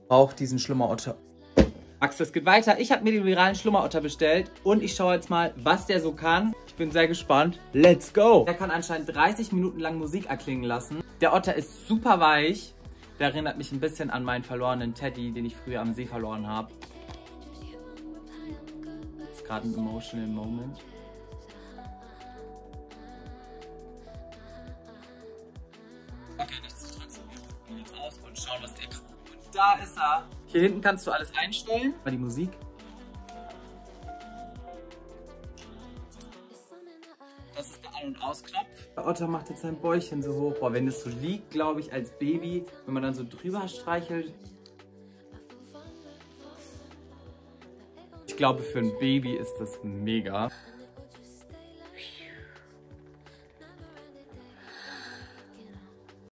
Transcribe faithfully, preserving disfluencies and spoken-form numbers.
Auch diesen Schlummerotter. Max, es geht weiter. Ich habe mir den viralen Schlummerotter bestellt und ich schaue jetzt mal, was der so kann. Ich bin sehr gespannt. Let's go! Der kann anscheinend dreißig Minuten lang Musik erklingen lassen. Der Otter ist super weich. Der erinnert mich ein bisschen an meinen verlorenen Teddy, den ich früher am See verloren habe. Das ist gerade ein emotional Moment. Okay, nichtsdestotrotz. Wir gehen jetzt aus und schauen, was der kann. Und da ist er. Hier hinten kannst du alles einstellen. Mal die Musik. Das ist der An- und Ausknopf. Der Otter macht jetzt sein Bäuchchen so hoch. Boah, wenn es so liegt, glaube ich, als Baby, wenn man dann so drüber streichelt. Ich glaube, für ein Baby ist das mega.